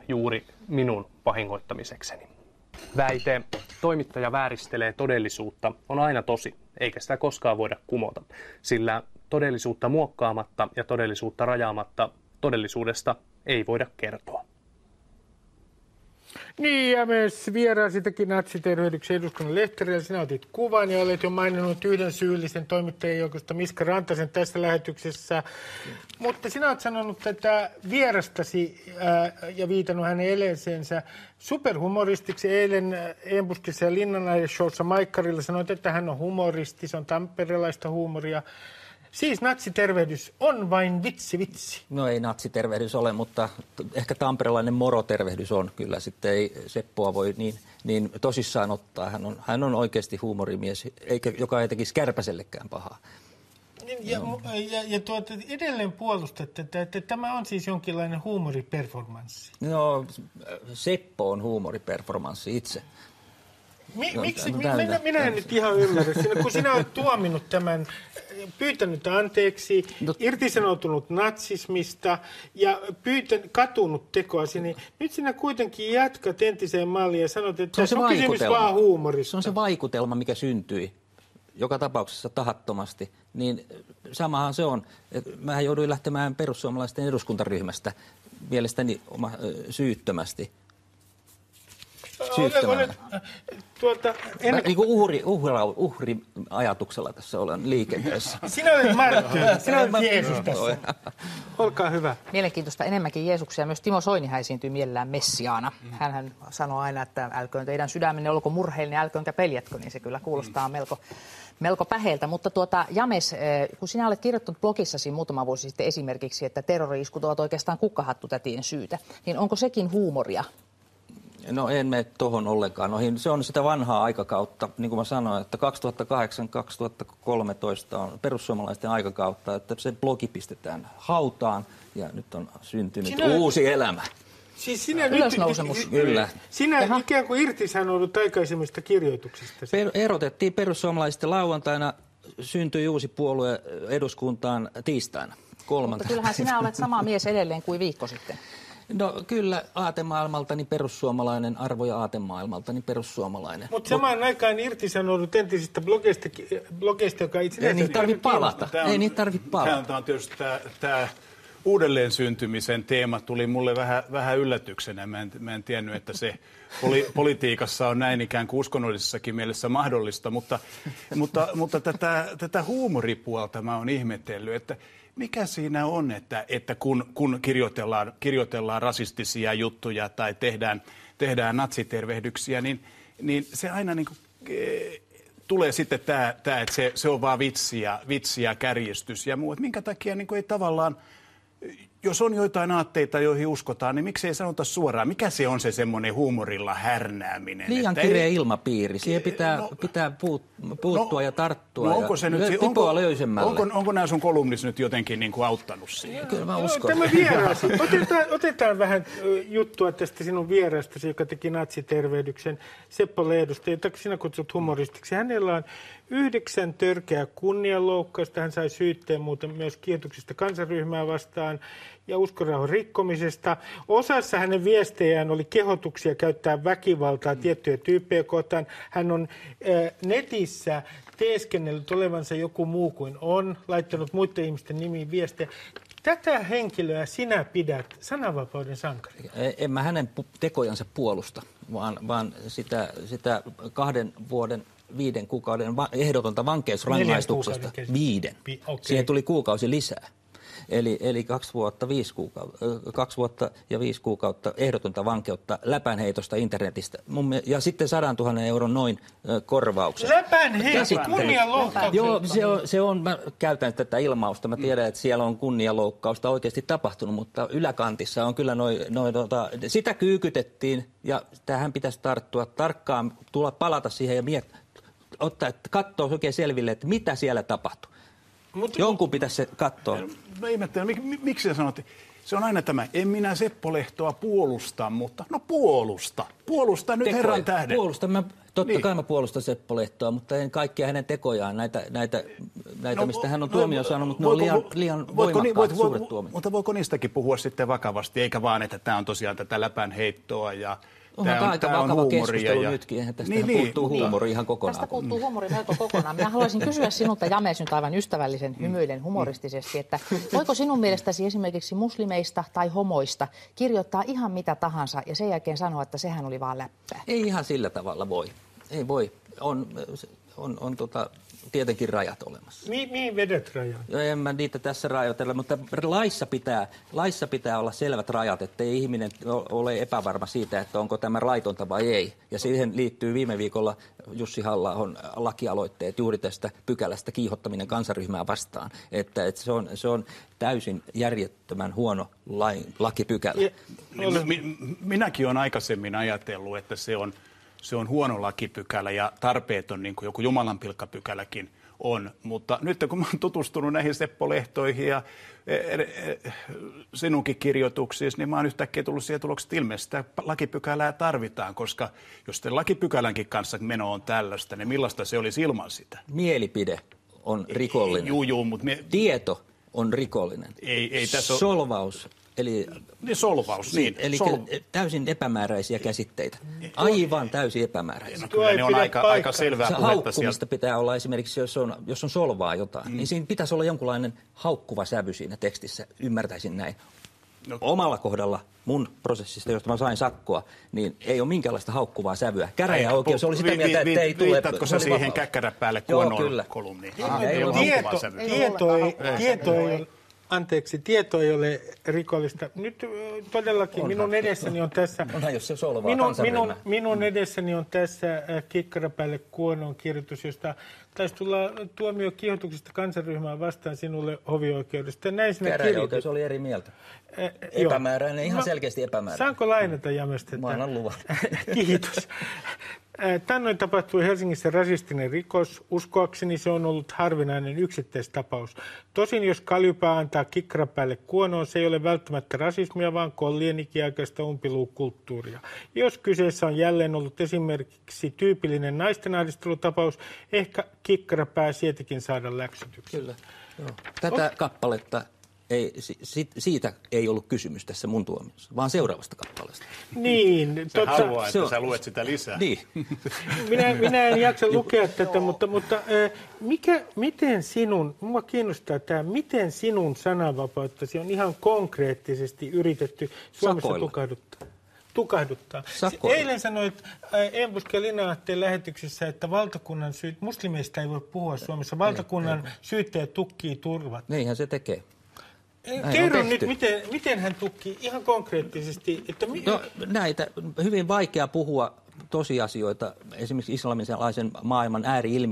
juuri minun vahingoittamisekseni. Väite, toimittaja vääristelee todellisuutta, on aina tosi, eikä sitä koskaan voida kumota, sillä todellisuutta muokkaamatta ja todellisuutta rajaamatta todellisuudesta ei voida kertoa. Niin, ja myös vieraasitakin natsitervehdyksen eduskunnan lehterillä. Sinä otit kuvan ja olet jo maininnut yhden syyllisen toimittajien joukosta Miska Rantasen tässä lähetyksessä. Mutta sinä olet sanonut tätä vierastasi ja viitannut hänen eleeseensä superhumoristiksi. Eilen Embuskissa ja Linnanahde-showssa Maikkarilla sanoit, että hän on humoristi, se on tamperelaista huumoria. Siis natsitervehdys on vain vitsi. No ei natsitervehdys ole, mutta ehkä tamperelainen morotervehdys on kyllä. Sitten ei Seppoa voi niin tosissaan ottaa. Hän on oikeasti huumorimies, joka ei tekisi Kärpäsellekään pahaa. Ja edelleen puolustatte, että tämä on siis jonkinlainen huumoriperformanssi. No, Seppo on huumoriperformanssi itse. Miksi? Minä en nyt ihan ymmärrä. Kun sinä olet tuominut tämän, pyytänyt anteeksi, irtisanoutunut natsismista ja katunut tekoasi, niin nyt sinä kuitenkin jatkat entiseen malliin ja sanot, että se on kysymys vaan huumorista. Se on se vaikutelma, mikä syntyi joka tapauksessa tahattomasti. Niin samahan se on. Mähän jouduin lähtemään perussuomalaisten eduskuntaryhmästä mielestäni syyttömästi. Niin kuin uhriajatuksella tässä olen liikenteessä. Sinä olet marttyyri, sinä olet Jeesus tässä. Olkaa hyvä. Mielenkiintoista enemmänkin Jeesuksia. Myös Timo Soinihan esiintyy mielellään messiaana. Hänhän sanoo aina, että älköön teidän sydämenne olko murheellinen, älköönkä peljätkö, niin se kyllä kuulostaa melko päheeltä. Mutta James, kun sinä olet kirjoittanut blogissasi muutama vuosi sitten esimerkiksi, että terrori-iskut ovat oikeastaan kukkahattutätien syytä, niin onko sekin huumoria? No en mene tuohon ollenkaan. Se on sitä vanhaa aikakautta, niin kuin mä sanoin, että 2008-2013 on perussuomalaisten aikakautta, että se blogi pistetään hautaan ja nyt on syntynyt uusi elämä. Siis sinä ylösnousemus. Kyllä. Sinä ikään kuin irtisanoudut aikaisemmista kirjoituksista. Erotettiin perussuomalaisten lauantaina, syntyi uusi puolue eduskuntaan tiistaina. Mutta kyllähän sinä olet sama mies edelleen kuin viikko sitten. No kyllä, aatemaailmaltani perussuomalainen, arvo- ja aatemaailmaltani perussuomalainen. Mutta samaan aikaan irtisanoudut entisistä blogeista, joka itse... Ei niitä tarvitse palata. Tämä on tietysti tämä uudelleen syntymisen teema tuli mulle vähän yllätyksenä. Mä en tiennyt, että se politiikassa on näin ikään kuin uskonnollisessakin mielessä mahdollista, mutta tätä huumoripuolta mä oon ihmetellyt, että mikä siinä on, että kun kirjoitellaan rasistisia juttuja tai tehdään natsitervehdyksiä, niin se aina niin kuin, tulee sitten tämä, että se on vaan vitsi ja kärjistys ja muu. Että minkä takia niin kuin ei tavallaan, jos on joitain aatteita, joihin uskotaan, niin miksei sanota suoraan, mikä se on se semmoinen huumorilla härnääminen? Liian kireä ilmapiiri. Siihen pitää puuttua ja tarttua. Onko se nyt, onko nämä sun kolumnissa nyt jotenkin niin kuin auttanut siihen? Kyllä mä uskon. Tämä vieraasi. Otetaan vähän juttua tästä sinun vieraastasi, joka teki natsitervehdyksen, Seppo Leedosta, jota sinä kutsut humoristiksi. Hänellä on 9 törkeää kunnianloukkausta. Hän sai syytteen muuten myös kiihdyksistä kansanryhmää vastaan ja uskonrauhan rikkomisesta. Osassa hänen viestejään oli kehotuksia käyttää väkivaltaa tiettyjä tyyppejä kohtaan. Hän on netissä teeskennellyt olevansa joku muu kuin on, laittanut muiden ihmisten nimiin viestejä. Tätä henkilöä sinä pidät sananvapauden sankarina. En mä hänen tekojansa puolusta, vaan sitä 2 vuoden 5 kuukauden ehdotonta vankeusrangaistuksesta 5. Okay. Siihen tuli kuukausi lisää. Eli 2 vuotta ja 5 kuukautta ehdotonta vankeutta läpänheitosta internetistä. Ja sitten 100 000 euron noin korvauksen. Läpänheito, kunnianloukkaus. Joo, se on, mä käytän tätä ilmausta. Mä tiedän, että siellä on kunnianloukkausta oikeasti tapahtunut, mutta yläkantissa on kyllä sitä kyykytettiin ja tähän pitäisi tarttua tarkkaan, palata siihen ja katsoa oikein selville, että mitä siellä tapahtuu. Jonkun pitäisi se katsoa. Mä ihmettelen, miksi sä sanot, se on aina tämä, en minä Seppo Lehtoa puolusta, mutta no puolusta nyt herran tähden. Totta kai mä puolustan Seppo Lehtoa, mutta en kaikkia hänen tekojaan, näitä näitä, mistä hän on tuomio saanut, mutta ne on liian voimakkaat, suuret tuomiot. Mutta voiko niistäkin puhua sitten vakavasti, eikä vaan, että tämä on tosiaan tätä läpänheittoa ja Onhan tämä aika vakava keskustelu nytkin, eihän tästä puuttuu huumori ihan kokonaan. Tästä puuttuu huumori melko kokonaan. Minä haluaisin kysyä sinulta, James, nyt aivan ystävällisen hymyiden humoristisesti, että voiko sinun mielestäsi esimerkiksi muslimeista tai homoista kirjoittaa ihan mitä tahansa ja sen jälkeen sanoa, että sehän oli vaan läppää? Ei ihan sillä tavalla voi. Ei voi. On tietenkin rajat olemassa. Mihin vedät rajat? En mä niitä tässä rajoitella, mutta laissa pitää olla selvät rajat, ettei ihminen ole epävarma siitä, että onko tämä laitonta vai ei. Ja siihen liittyy viime viikolla Jussi Halla-ahon lakialoitteet juuri tästä pykälästä kiihottaminen kansanryhmää vastaan. Että se on täysin järjettömän huono lakipykälä. Minäkin olen aikaisemmin ajatellut, että se on huono lakipykälä ja tarpeeton, niin kuin joku jumalanpilkkapykäläkin on. Mutta nyt kun mä oon tutustunut näihin Seppo Lehtoihin ja sinunkin kirjoituksiin, niin mä oon yhtäkkiä tullut siihen tulokseen, että ilmeisesti sitä lakipykälää tarvitaan, koska jos sitten lakipykälänkin kanssa meno on tällaista, niin millaista se olisi ilman sitä? Mielipide on rikollinen. Mutta tieto on rikollinen. Ei tässä ole... Solvaus. Eli solvaus, niin. Eli täysin epämääräisiä käsitteitä. Aivan täysin epämääräisiä. No, kyllä ne on aika selvää puhetta. Haukkumista pitää olla esimerkiksi, jos on solvaa jotain, niin siinä pitäisi olla jonkunlainen haukkuva sävy siinä tekstissä, ymmärtäisin näin. No. Omalla kohdalla mun prosessista, josta mä sain sakkoa, niin ei ole minkäänlaista haukkuvaa sävyä. Käräjäoikeus oli sitä mieltä, että ei tule... Viittatko sä siihen käkkäräpäälle kuonoon kolumniin? Tieto ei ole rikollista. Nyt todellakin minun edessäni on tässä... Minun edessäni on tässä Kikkarapäälle kuonon kirjoitus, josta taisi tulla tuomio kiihotuksesta kansanryhmää vastaan sinulle hovioikeudesta. Käräjäoikeus oli eri mieltä. Epämääräinen, ihan selkeästi epämääräinen. Saanko lainata Jamesta? Mä annan luvan. Kiitos. Tännoin tapahtui Helsingissä rasistinen rikos. Uskoakseni se on ollut harvinainen yksittäistapaus. Tosin jos Kaljupää antaa Kikkarapäälle kuonoon, se ei ole välttämättä rasismia, vaan kollien ikiaikaista umpiluukulttuuria. Jos kyseessä on jälleen ollut esimerkiksi tyypillinen naisten ahdistelutapaus, ehkä Kikkarapää sietikin saada läksytyksi. Kyllä. Joo. Tätä kappaletta... Siitä ei ollut kysymys tässä mun tuomiossa, vaan seuraavasta kappaleesta. Niin. Se haluaa, että sä luet sitä lisää. Niin. Minä en jaksa lukea tätä, mutta miten minua kiinnostaa tämä, miten sinun sananvapauttasi on ihan konkreettisesti yritetty Suomessa tukahduttaa. Eilen sanoit Embusque ja Lina-Ahteen lähetyksessä, että valtakunnan muslimeista ei voi puhua Suomessa. Valtakunnan syyttäjä tukkii turvat. Niinhän se tekee. Kerro nyt, miten hän tukkii ihan konkreettisesti. Että näitä hyvin vaikea puhua tosiasioita esimerkiksi islamilaisen maailman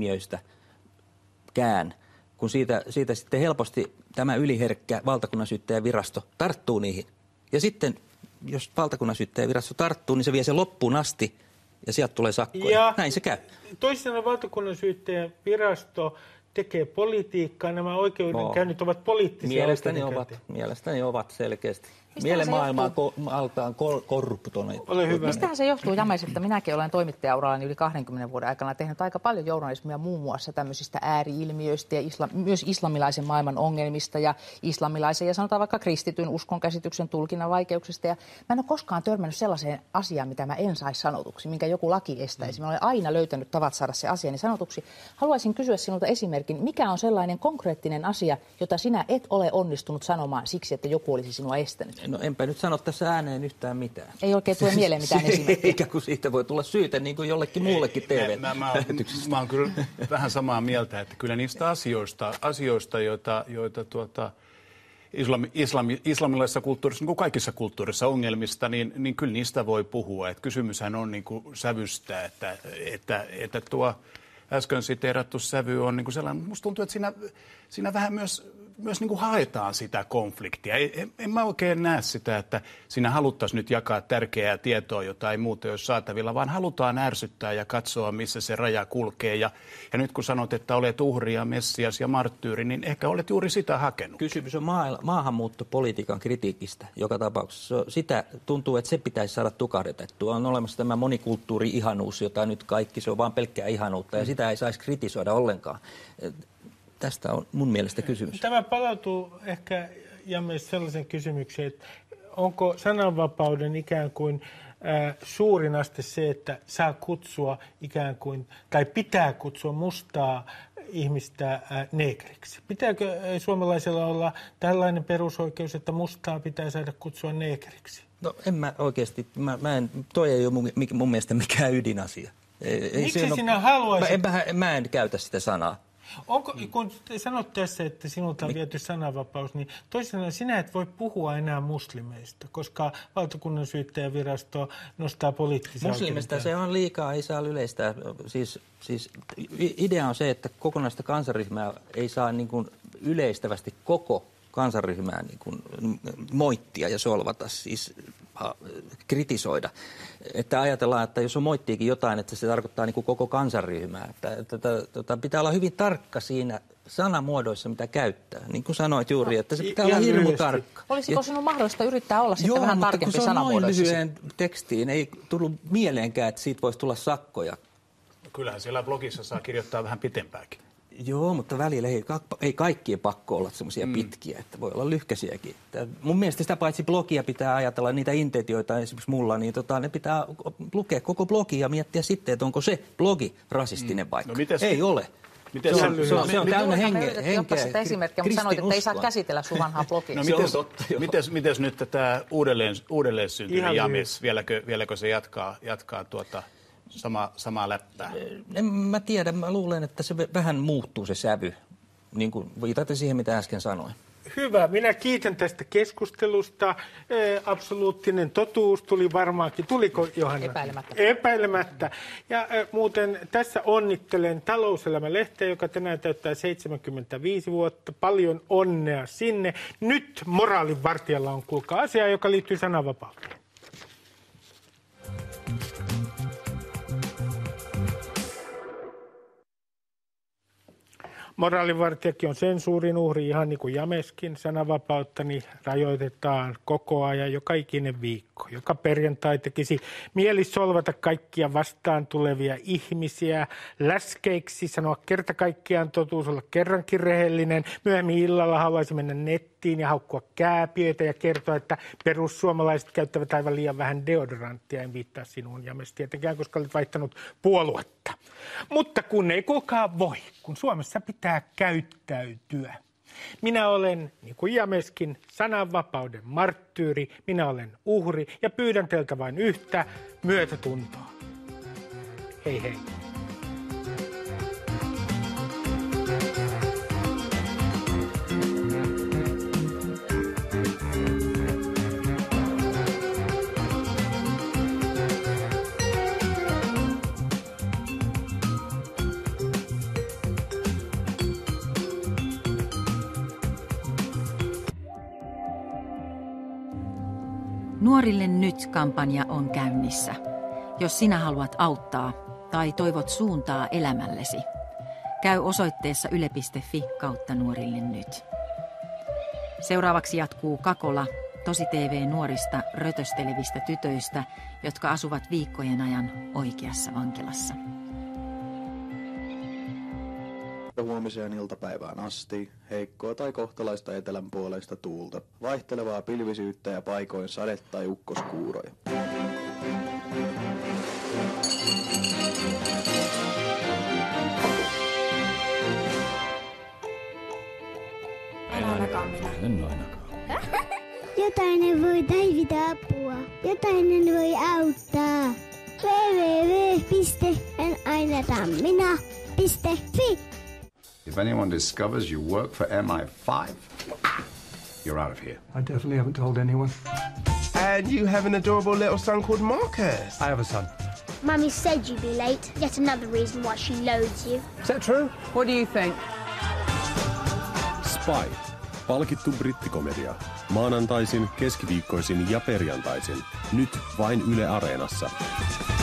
ääri-ilmiöistäkään, kun siitä sitten helposti tämä yliherkkä valtakunnansyyttäjävirasto tarttuu niihin. Ja sitten, jos valtakunnansyyttäjävirasto tarttuu, niin se vie sen loppuun asti ja sieltä tulee sakkoja. Näin se käy. Toisin sanoen valtakunnansyyttäjävirasto tekee politiikkaa, nämä oikeudenkäynnit ovat poliittisia oikeudenkäyntejä. Mielestäni ovat selkeästi. Mielenmaailmaan korruptoneita. Ole hyvä. Mistähän se johtuu, James, että minäkin olen toimittajaurallani yli 20 vuoden aikana tehnyt aika paljon journalismia muun muassa tämmöisistä ääri-ilmiöistä ja myös islamilaisen maailman ongelmista ja islamilaisen ja sanotaan vaikka kristityn uskonkäsityksen tulkinnan vaikeuksista. Ja mä en ole koskaan törmännyt sellaiseen asiaan, mitä mä en saisi sanotuksi, minkä joku laki estäisi. Mä olen aina löytänyt tavat saada se asiani sanotuksi. Haluaisin kysyä sinulta esimerkin, mikä on sellainen konkreettinen asia, jota sinä et ole onnistunut sanomaan siksi, että joku olisi sinua estänyt? No enpä nyt sano tässä ääneen yhtään mitään. Ei oikein tule mieleen mitään esimerkkiä. Eikä kun siitä voi tulla syytä niin kuin jollekin muullekin TV-lähetyksistä. Mä oon kyllä vähän samaa mieltä, että kyllä niistä asioista joita islamilaisessa kulttuurissa, niin kuin kaikissa kulttuurissa ongelmista, niin kyllä niistä voi puhua. Että kysymyshän on niin kuin sävystä, että tuo äsken siteerattu sävy on niin kuin sellainen, musta tuntuu, että siinä vähän myös niin kuin haetaan sitä konfliktia. En mä oikein näe sitä, että siinä haluttaisiin nyt jakaa tärkeää tietoa, jota ei muuten ole saatavilla, vaan halutaan ärsyttää ja katsoa, missä se raja kulkee. Ja nyt kun sanot, että olet uhri ja messias ja marttyyri, niin ehkä olet juuri sitä hakenut. Kysymys on maahanmuuttopolitiikan kritiikistä joka tapauksessa. Sitä tuntuu, että se pitäisi saada tukahdetettua. On olemassa tämä monikulttuuri-ihanuus, jota nyt kaikki, se on vain pelkkää ihanuutta, ja sitä ei saisi kritisoida ollenkaan. tästä on mun mielestä kysymys. Tämä palautuu ehkä myös sellaisen kysymykseen, että onko sananvapauden ikään kuin suurin aste se, että saa kutsua ikään kuin, tai pitää kutsua mustaa ihmistä neegriksi? Pitääkö suomalaisella olla tällainen perusoikeus, että mustaa pitää saada kutsua neegriksi? No en mä oikeasti, toi ei ole mun mielestä mikään ydinasia. Miksi sinä haluaisit? Mä en käytä sitä sanaa. Kun sanot tässä, että sinulta on viety sananvapaus, niin toisin sinä et voi puhua enää muslimeista, koska valtakunnan syyttäjävirasto nostaa poliittisia muslimista se on liikaa, ei saa yleistää. Siis idea on se, että kokonaista kansanryhmää ei saa niin kuin yleistävästi koko kansanryhmää niin kuin moittia ja solvata, siis kritisoida. Että ajatellaan, että jos on moittiikin jotain, että se tarkoittaa niin kuin koko kansanryhmää. Että pitää olla hyvin tarkka siinä sanamuodoissa, mitä käyttää. Niin kuin sanoit juuri, että se pitää olla hirmu tarkka. Olisiko sinun mahdollista yrittää olla sitten vähän tarkempi sanamuodoissa? Joo, mutta kun se on noin lyhyen tekstiin, ei tullut mieleenkään, että siitä voisi tulla sakkoja. Kyllähän siellä blogissa saa kirjoittaa vähän pitempääkin. Joo, mutta välillä ei kaikkien pakko olla semmoisia pitkiä, että voi olla lyhkäisiäkin. Mun mielestä sitä paitsi blogia pitää ajatella, niitä intentioita esimerkiksi mulla, niin ne pitää lukea koko blogi ja miettiä sitten, että onko se blogi rasistinen vaikka. No, ei ole. Se on täynnä henkeä. Ottaa sitä esimerkkiä, mutta sanoit, että ei saa käsitellä sun vanhaa blogia. No, mites nyt tämä uudelleen syntynyt James, vieläkö se jatkaa samaa läppää? En mä tiedä, mä luulen, että se vähän muuttuu se sävy, niin kuin viitatte siihen, mitä äsken sanoin. Hyvä, minä kiitän tästä keskustelusta. Absoluuttinen totuus tuli varmaankin. Tuliko, Johanna? Epäilemättä. Epäilemättä. Ja muuten tässä onnittelen Talouselämä-lehteä, joka tänään täyttää 75 vuotta. Paljon onnea sinne. Nyt moraalinvartijalla on kuulkaa asia, joka liittyy sananvapauteen. Moraalinvartijakin on sensuurin uhri, ihan niin kuin Jameskin. Sananvapauttani rajoitetaan koko ajan, joka ikinen viikko. Joka perjantai tekisi mieli solvata kaikkia vastaan tulevia ihmisiä läskeiksi, sanoa kerta kaikkiaan totuus, olla kerrankin rehellinen. Myöhemmin illalla haluaisi mennä nettiin ja haukkua kääpiöitä ja kertoa, että perussuomalaiset käyttävät aivan liian vähän deodoranttia. En viittaa sinuun, James, tietenkään, koska olet vaihtanut puoluetta. Mutta kun ei kuulkaa voi, kun Suomessa pitää käyttäytyä. Minä olen, niin kuin Jameskin, sananvapauden marttyyri, minä olen uhri ja pyydän teiltä vain yhtä myötätuntoa. Hei hei. Nuorille nyt-kampanja on käynnissä. Jos sinä haluat auttaa tai toivot suuntaa elämällesi, käy osoitteessa yle.fi/nuorille nyt. Seuraavaksi jatkuu Kakola, Tosi TV nuorista rötöstelevistä tytöistä, jotka asuvat viikkojen ajan oikeassa vankilassa. Huomiseen iltapäivään asti heikkoa tai kohtalaista etelänpuoleista tuulta, vaihtelevaa pilvisyyttä ja paikoin sade- tai ukkoskuuroja. En ainakaan minä. En ainakaan. Jotainen voi tarvita apua. Jotainen voi auttaa. www.enainatanminä.fi. If anyone discovers you work for MI5, you're out of here. I definitely haven't told anyone. And you have an adorable little son called Marcus. I have a son. Mummy said you'd be late. Yet another reason why she loathes you. Is that true? What do you think? Spy. Palkittu brittikomedia. Maanantaisin, keskiviikkoisin ja perjantaisin. Nyt vain Yle Areenassa.